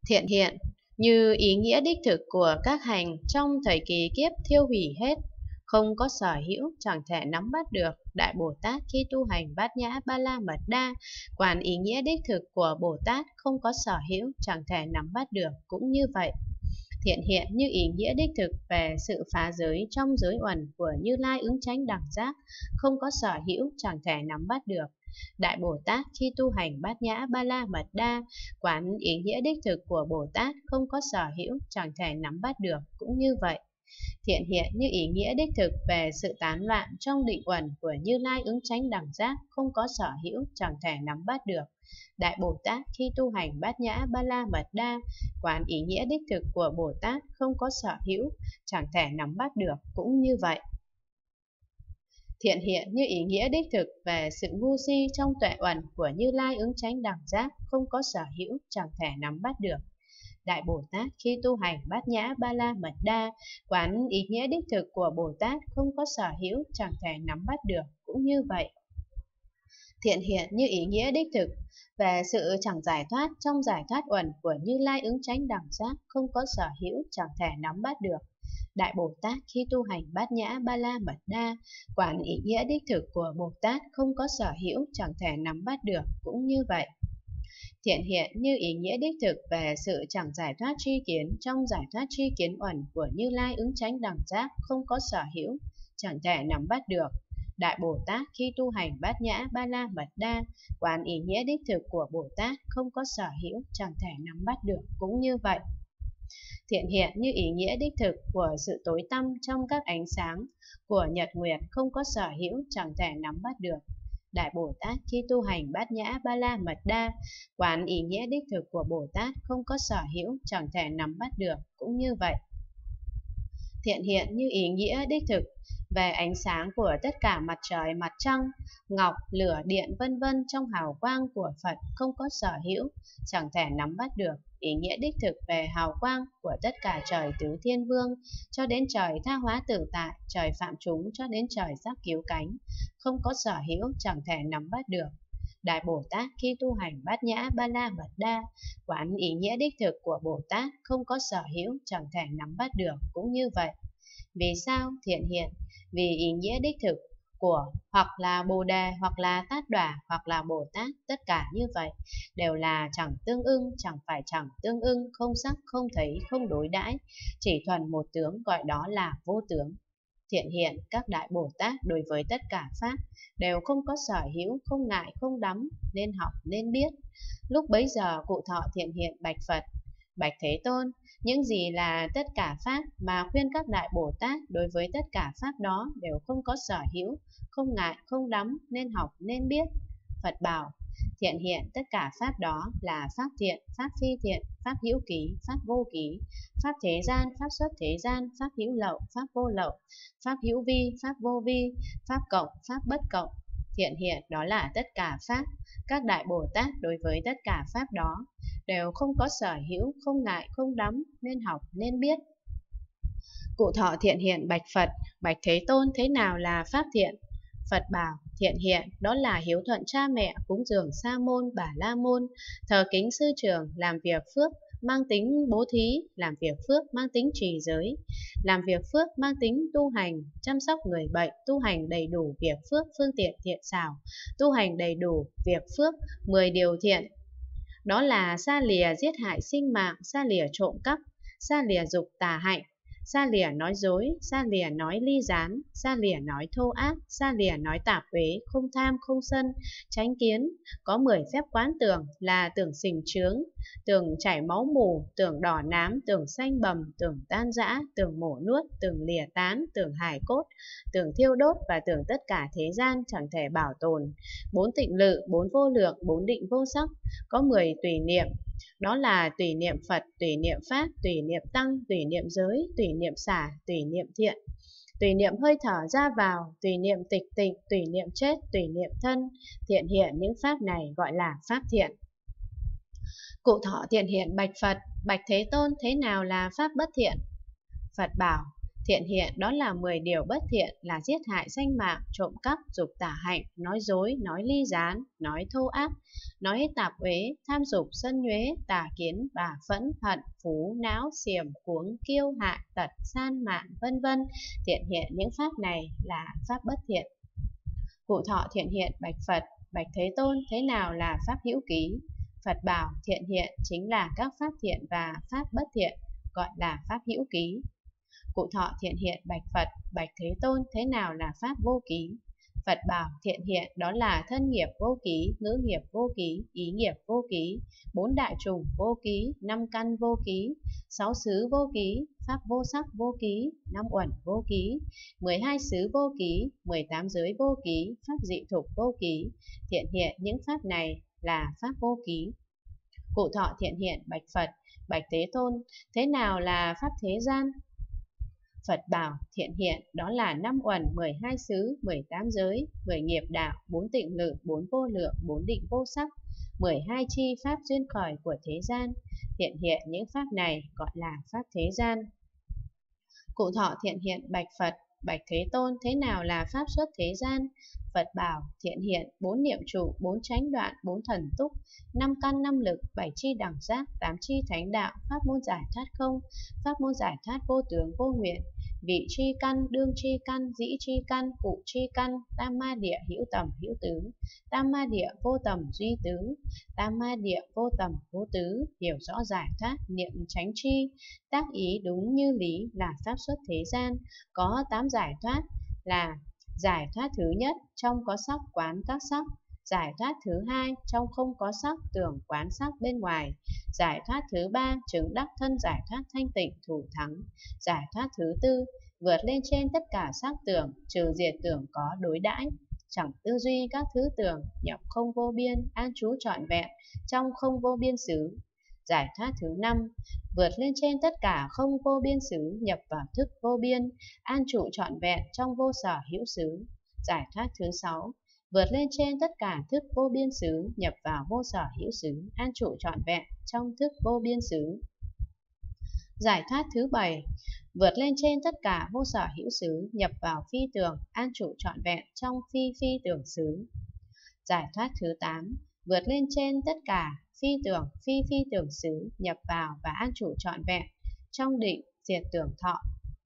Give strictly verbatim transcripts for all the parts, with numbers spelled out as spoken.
Thiện hiện như ý nghĩa đích thực của các hành trong thời kỳ kiếp thiêu hủy hết, không có sở hữu, chẳng thể nắm bắt được. Đại Bồ Tát khi tu hành Bát Nhã Ba La Mật Đa, quán ý nghĩa đích thực của Bồ Tát không có sở hữu, chẳng thể nắm bắt được, cũng như vậy. Thiện hiện như ý nghĩa đích thực về sự phá giới trong giới uẩn của Như Lai ứng chánh đẳng giác, không có sở hữu, chẳng thể nắm bắt được. Đại Bồ Tát khi tu hành Bát Nhã Ba La Mật Đa, quán ý nghĩa đích thực của Bồ Tát không có sở hữu, chẳng thể nắm bắt được, cũng như vậy. Thiện hiện như ý nghĩa đích thực về sự tán loạn trong định uẩn của Như Lai ứng chánh đẳng giác, không có sở hữu, chẳng thể nắm bắt được. Đại Bồ Tát khi tu hành Bát Nhã Ba La Mật Đa, quán ý nghĩa đích thực của Bồ Tát không có sở hữu, chẳng thể nắm bắt được, cũng như vậy. Thiện hiện như ý nghĩa đích thực về sự ngu si trong tuệ uẩn của Như Lai ứng chánh đẳng giác, không có sở hữu, chẳng thể nắm bắt được. Đại Bồ Tát khi tu hành Bát Nhã Ba La Mật Đa, quán ý nghĩa đích thực của Bồ Tát không có sở hữu, chẳng thể nắm bắt được, cũng như vậy. Thiện hiện như ý nghĩa đích thực về sự chẳng giải thoát trong giải thoát uẩn của Như Lai ứng chánh đẳng giác, không có sở hữu, chẳng thể nắm bắt được. Đại Bồ Tát khi tu hành Bát Nhã Ba La Mật Đa, quán ý nghĩa đích thực của Bồ Tát không có sở hữu, chẳng thể nắm bắt được, cũng như vậy. Thiện hiện như ý nghĩa đích thực về sự chẳng giải thoát tri kiến trong giải thoát tri kiến uẩn của Như Lai ứng chánh đẳng giác, không có sở hữu, chẳng thể nắm bắt được. Đại Bồ Tát khi tu hành Bát Nhã Ba La Mật Đa, quán ý nghĩa đích thực của Bồ Tát không có sở hữu, chẳng thể nắm bắt được, cũng như vậy. Thiện hiện như ý nghĩa đích thực của sự tối tăm trong các ánh sáng của nhật nguyệt, không có sở hữu, chẳng thể nắm bắt được. Đại Bồ Tát khi tu hành Bát Nhã Ba La Mật Đa, quán ý nghĩa đích thực của Bồ Tát không có sở hữu, chẳng thể nắm bắt được, cũng như vậy. Thiện hiện như ý nghĩa đích thực về ánh sáng của tất cả mặt trời, mặt trăng, ngọc, lửa, điện vân vân trong hào quang của Phật, không có sở hữu, chẳng thể nắm bắt được. Ý nghĩa đích thực về hào quang của tất cả trời tứ thiên vương cho đến trời tha hóa tự tại, trời phạm chúng cho đến trời giác cứu cánh, không có sở hữu, chẳng thể nắm bắt được. Đại Bồ Tát khi tu hành Bát Nhã Ba La Mật Đa, quán ý nghĩa đích thực của Bồ Tát không có sở hữu, chẳng thể nắm bắt được, cũng như vậy. Vì sao? Thiện hiện vì ý nghĩa đích thực của hoặc là Bồ Đề, hoặc là Tát Đọa, hoặc là Bồ Tát, tất cả như vậy đều là chẳng tương ưng, chẳng phải chẳng tương ưng, không sắc, không thấy, không đối đãi, chỉ thuần một tướng, gọi đó là vô tướng. Thiện hiện các đại Bồ Tát đối với tất cả pháp đều không có sở hữu, không ngại, không đắm, nên học, nên biết. Lúc bấy giờ cụ thọ thiện hiện bạch Phật: Bạch Thế Tôn, những gì là tất cả pháp mà khuyên các đại Bồ Tát đối với tất cả pháp đó đều không có sở hữu, không ngại, không đắm, nên học, nên biết. Phật bảo: Thiện hiện tất cả pháp đó là pháp thiện, pháp phi thiện, pháp hữu ký, pháp vô ký, pháp thế gian, pháp xuất thế gian, pháp hữu lậu, pháp vô lậu, pháp hữu vi, pháp vô vi, pháp cộng, pháp bất cộng. Thiện hiện đó là tất cả pháp. Các đại Bồ Tát đối với tất cả pháp đó đều không có sở hữu, không ngại, không đắm, nên học, nên biết. Cụ thọ thiện hiện bạch Phật: Bạch Thế Tôn, thế nào là pháp thiện? Phật bảo: Thiện hiện đó là hiếu thuận cha mẹ, cúng dường sa môn, bà la môn, thờ kính sư trưởng, làm việc phước mang tính bố thí, làm việc phước mang tính trì giới, làm việc phước mang tính tu hành, chăm sóc người bệnh, tu hành đầy đủ việc phước phương tiện thiện xảo, tu hành đầy đủ việc phước mười điều thiện. Đó là xa lìa giết hại sinh mạng, xa lìa trộm cắp, xa lìa dục tà hạnh, xa lìa nói dối, xa lìa nói ly gián, xa lìa nói thô ác, xa lìa nói tạp uế, không tham, không sân, chánh kiến. Có mười phép quán tưởng là tưởng sình trướng, tưởng chảy máu mù, tưởng đỏ nám, tưởng xanh bầm, tưởng tan rã, tưởng mổ nuốt, tưởng lìa tán, tưởng hài cốt, tưởng thiêu đốt và tưởng tất cả thế gian chẳng thể bảo tồn. Bốn tịnh lự, bốn vô lượng, bốn định vô sắc. Có mười tùy niệm, đó là tùy niệm Phật, tùy niệm Pháp, tùy niệm Tăng, tùy niệm giới, tùy niệm xả, tùy niệm thiện, tùy niệm hơi thở ra vào, tùy niệm tịch tịnh, tùy niệm chết, tùy niệm thân. Thiện hiện những pháp này gọi là pháp thiện. Cụ thọ thiện hiện bạch Phật: Bạch Thế Tôn, thế nào là pháp bất thiện? Phật bảo: Thiện hiện đó là mười điều bất thiện, là giết hại danh mạng, trộm cắp, dục tả hạnh, nói dối, nói ly gián, nói thô ác, nói hết tạp uế, tham dục, sân nhuế, tà kiến, bà phẫn, hận, phú, não, xiểm, cuống, kiêu, hại, tật, san mạn, vân vân. Thiện hiện những pháp này là pháp bất thiện. Cụ thọ thiện hiện bạch Phật: Bạch Thế Tôn, thế nào là pháp hữu ký? Phật bảo: thiện hiện chính là các pháp thiện và pháp bất thiện, gọi là pháp hữu ký. Cụ thọ thiện hiện bạch Phật: Bạch Thế Tôn, thế nào là pháp vô ký? Phật bảo: thiện hiện đó là thân nghiệp vô ký, ngữ nghiệp vô ký, ý nghiệp vô ký, bốn đại trùng vô ký, năm căn vô ký, sáu xứ vô ký, pháp vô sắc vô ký, năm uẩn vô ký, mười hai xứ vô ký, mười tám giới vô ký, pháp dị thục vô ký. Thiện hiện những pháp này là pháp vô ký. Cụ thọ thiện hiện bạch Phật: Bạch Thế Tôn, thế nào là pháp thế gian? Phật bảo: thiện hiện đó là năm uẩn, mười hai xứ, mười tám giới, mười nghiệp đạo, bốn tịnh lự, bốn vô lượng, bốn định vô sắc, mười hai chi pháp duyên khởi của thế gian. Thiện hiện những pháp này gọi là pháp thế gian. Cụ thọ thiện hiện bạch Phật: Bạch Thế Tôn, thế nào là pháp xuất thế gian? Phật bảo: thiện hiện bốn niệm trụ, bốn chánh đoạn, bốn thần túc, năm căn năm lực, bảy chi đẳng giác, tám chi thánh đạo, pháp môn giải thoát không, pháp môn giải thoát vô tướng vô nguyện, vị chi căn, đương chi căn, dĩ chi căn, cụ chi căn, tam ma địa hữu tầm hữu tứ, tam ma địa vô tầm duy tứ, tam ma địa vô tầm vô tứ, hiểu rõ giải thoát, niệm chánh chi, tác ý đúng như lý là pháp xuất thế gian. Có tám giải thoát là: giải thoát thứ nhất, trong có sắc quán các sắc; giải thoát thứ hai, trong không có sắc tưởng quán sắc bên ngoài; giải thoát thứ ba, chứng đắc thân giải thoát thanh tịnh thủ thắng; giải thoát thứ tư, vượt lên trên tất cả sắc tưởng, trừ diệt tưởng có đối đãi, chẳng tư duy các thứ tưởng, nhập không vô biên, an trú trọn vẹn trong không vô biên xứ. Giải thoát thứ năm, vượt lên trên tất cả không vô biên xứ, nhập vào thức vô biên, an trụ trọn vẹn trong vô sở hữu xứ. Giải thoát thứ sáu, vượt lên trên tất cả thức vô biên xứ, nhập vào vô sở hữu xứ, an trụ trọn vẹn trong thức vô biên xứ. Giải thoát thứ bảy, vượt lên trên tất cả vô sở hữu xứ, nhập vào phi tưởng, an trụ trọn vẹn trong phi phi tưởng xứ. Giải thoát thứ tám, vượt lên trên tất cả phi tưởng, phi phi tưởng xứ, nhập vào và an trụ trọn vẹn trong định diệt tưởng thọ.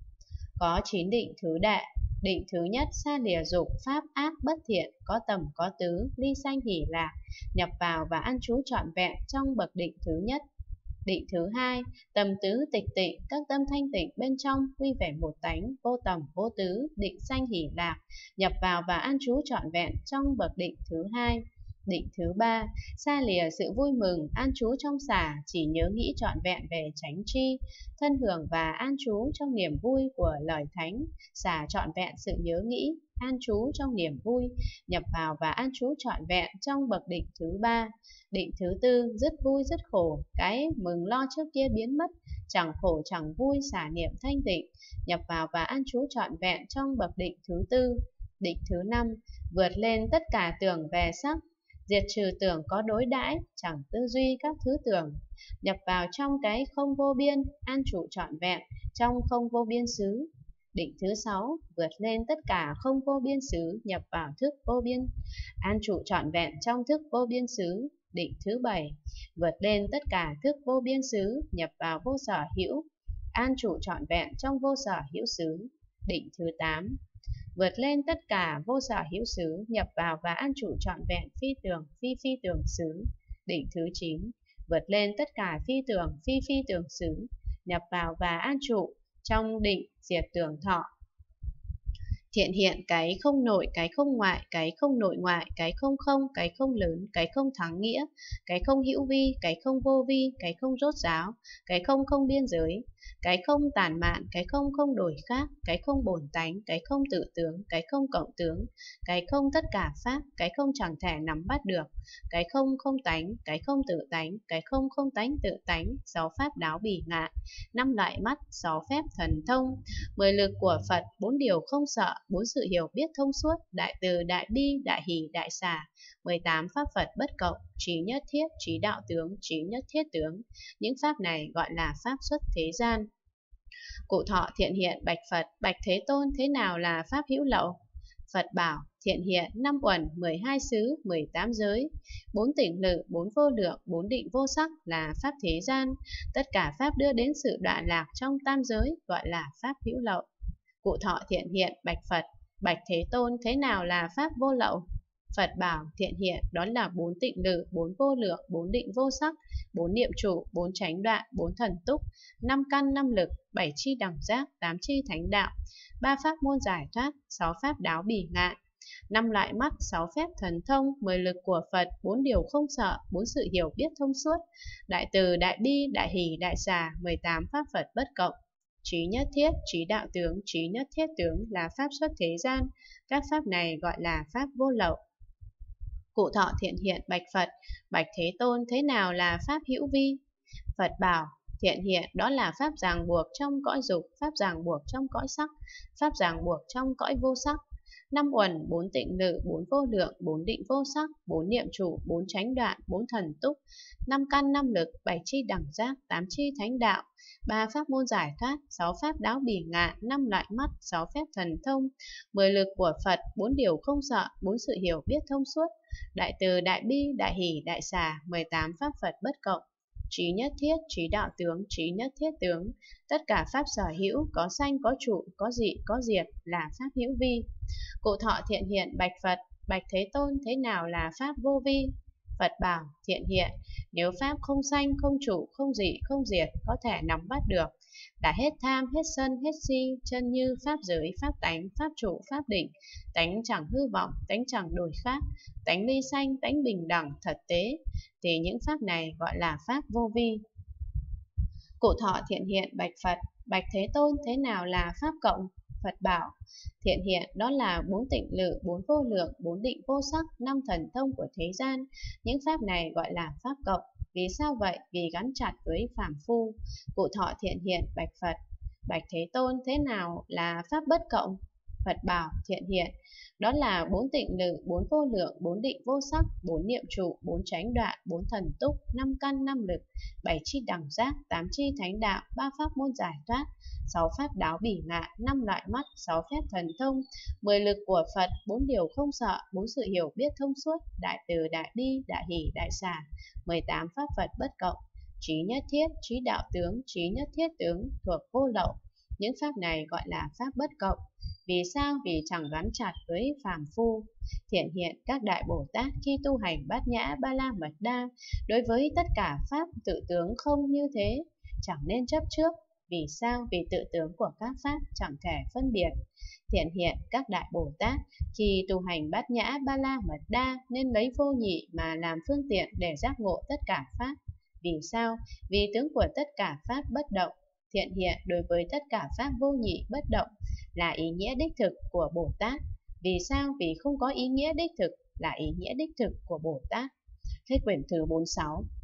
Có chín định thứ đệ. Định thứ nhất, xa lìa dục, pháp ác bất thiện, có tầm có tứ, ly sanh hỷ lạc, nhập vào và an trú trọn vẹn trong bậc định thứ nhất. Định thứ hai, tầm tứ tịch tịnh, các tâm thanh tịnh bên trong, quy về một tánh, vô tầm vô tứ, định sanh hỷ lạc, nhập vào và an trú trọn vẹn trong bậc định thứ hai. Định thứ ba, xa lìa sự vui mừng, an trú trong xả, chỉ nhớ nghĩ trọn vẹn về chánh tri, thân hưởng và an trú trong niềm vui của lời thánh, xả trọn vẹn sự nhớ nghĩ, an trú trong niềm vui, nhập vào và an trú trọn vẹn trong bậc định thứ ba. Định thứ tư, dứt vui dứt khổ, cái mừng lo trước kia biến mất, chẳng khổ chẳng vui, xả niệm thanh tịnh, nhập vào và an trú trọn vẹn trong bậc định thứ tư. Định thứ năm, vượt lên tất cả tưởng về sắc, diệt trừ tưởng có đối đãi, chẳng tư duy các thứ tưởng, nhập vào trong cái không vô biên, an trụ trọn vẹn trong không vô biên xứ. Định thứ sáu, vượt lên tất cả không vô biên xứ, nhập vào thức vô biên, an trụ trọn vẹn trong thức vô biên xứ. Định thứ bảy, vượt lên tất cả thức vô biên xứ, nhập vào vô sở hữu, an trụ trọn vẹn trong vô sở hữu xứ. Định thứ tám, vượt lên tất cả vô sở hữu xứ, nhập vào và an trụ trọn vẹn phi tưởng, phi phi tưởng xứ. Định thứ chín, vượt lên tất cả phi tưởng, phi phi tưởng xứ, nhập vào và an trụ trong định diệt tưởng thọ. Thiện hiện cái không nội, cái không ngoại, cái không nội ngoại, cái không không, cái không lớn, cái không thắng nghĩa, cái không hữu vi, cái không vô vi, cái không rốt ráo, cái không không biên giới, cái không tản mạn, cái không không đổi khác, cái không bổn tánh, cái không tự tướng, cái không cộng tướng, cái không tất cả pháp, cái không chẳng thể nắm bắt được, cái không không tánh, cái không tự tánh, cái không không tánh tự tánh, sáu pháp đáo bỉ ngạn, năm loại mắt, sáu phép thần thông, mười lực của Phật, bốn điều không sợ, bốn sự hiểu biết thông suốt, đại từ, đại bi, đại hỷ, đại xả, mười tám pháp Phật bất cộng, trí nhất thiết, trí đạo tướng, trí nhất thiết tướng. Những pháp này gọi là pháp xuất thế gian. Cụ Thọ Thiện Hiện bạch Phật, bạch Thế Tôn, thế nào là pháp hữu lậu? Phật bảo: Thiện hiện, năm uẩn, mười hai xứ, mười tám giới, bốn tỉnh lự, bốn vô lượng, bốn định vô sắc là pháp thế gian. Tất cả pháp đưa đến sự đoạn lạc trong tam giới gọi là pháp hữu lậu. Cụ Thọ Thiện Hiện bạch Phật, bạch Thế Tôn, thế nào là pháp vô lậu? Phật bảo: Thiện hiện, đó là bốn tịnh lự, bốn vô lượng, bốn định vô sắc, bốn niệm trụ, bốn chánh đoạn, bốn thần túc, năm căn năm lực, bảy chi đẳng giác, tám chi thánh đạo, ba pháp môn giải thoát, sáu pháp đáo bỉ ngạn, năm loại mắt, sáu phép thần thông, mười lực của Phật, bốn điều không sợ, bốn sự hiểu biết thông suốt, đại từ, đại bi, đại hỷ, đại xả, mười tám pháp Phật bất cộng. Trí nhất thiết, trí đạo tướng, trí nhất thiết tướng là pháp xuất thế gian. Các pháp này gọi là pháp vô lậu. Cụ Thọ Thiện Hiện bạch Phật, bạch Thế Tôn, thế nào là pháp hữu vi? Phật bảo: Thiện hiện, đó là pháp ràng buộc trong cõi dục, pháp ràng buộc trong cõi sắc, pháp ràng buộc trong cõi vô sắc. Năm uẩn, bốn tịnh lự, bốn vô lượng, bốn định vô sắc, bốn niệm trụ, bốn chánh đoạn, bốn thần túc, năm căn năm lực, bảy chi đẳng giác, tám chi thánh đạo, ba pháp môn giải thoát, sáu pháp đáo bỉ ngạn, năm loại mắt, sáu phép thần thông, mười lực của Phật, bốn điều không sợ, bốn sự hiểu biết thông suốt, đại từ, đại bi, đại hỷ, đại xả, mười tám pháp Phật bất cộng. Trí nhất thiết, trí đạo tướng, trí nhất thiết tướng, tất cả pháp sở hữu, có sanh, có trụ, có dị, có diệt là pháp hữu vi. Cụ Thọ Thiện Hiện bạch Phật, bạch Thế Tôn, thế nào là pháp vô vi? Phật bảo: Thiện hiện, nếu pháp không sanh, không trụ, không dị, không diệt, có thể nắm bắt được, là hết tham, hết sân, hết si, chân như pháp giới, pháp tánh, pháp trụ, pháp định, tánh chẳng hư vọng, tánh chẳng đổi khác, tánh ly sanh, tánh bình đẳng, thật tế, thì những pháp này gọi là pháp vô vi. Cụ Thọ Thiện Hiện bạch Phật, bạch Thế Tôn, thế nào là pháp cộng? Phật bảo: Thiện hiện, đó là bốn tịnh lự, bốn vô lượng, bốn định vô sắc, năm thần thông của thế gian. Những pháp này gọi là pháp cộng. Vì sao vậy? Vì gắn chặt với phàm phu. Cụ Thọ Thiện Hiện bạch Phật, bạch Thế Tôn, thế nào là pháp bất cộng? Phật bảo: Thiện hiện, đó là bốn tịnh lự, bốn vô lượng, bốn định vô sắc, bốn niệm trụ, bốn chánh đoạn, bốn thần túc, năm căn năm lực, bảy chi đẳng giác, tám chi thánh đạo, ba pháp môn giải thoát, sáu pháp đáo bỉ ngạn, năm loại mắt, sáu phép thần thông, mười lực của Phật, bốn điều không sợ, bốn sự hiểu biết thông suốt, đại từ, đại bi, đại hỷ, đại xả, mười tám pháp Phật bất cộng. Trí nhất thiết, trí đạo tướng, trí nhất thiết tướng thuộc vô lậu. Những pháp này gọi là pháp bất cộng. Vì sao? Vì chẳng gắn chặt với phàm phu. Thiện hiện, các đại Bồ Tát khi tu hành bát nhã ba la mật đa, đối với tất cả pháp tự tướng không như thế, chẳng nên chấp trước. Vì sao? Vì tự tướng của các pháp chẳng thể phân biệt. Thiện hiện, các đại Bồ Tát khi tu hành bát nhã ba la mật đa nên lấy vô nhị mà làm phương tiện để giác ngộ tất cả pháp. Vì sao? Vì tướng của tất cả pháp bất động. Thiện hiện, đối với tất cả pháp vô nhị bất động là ý nghĩa đích thực của Bồ Tát. Vì sao? Vì không có ý nghĩa đích thực là ý nghĩa đích thực của Bồ Tát. Hết quyển thứ bốn mươi sáu.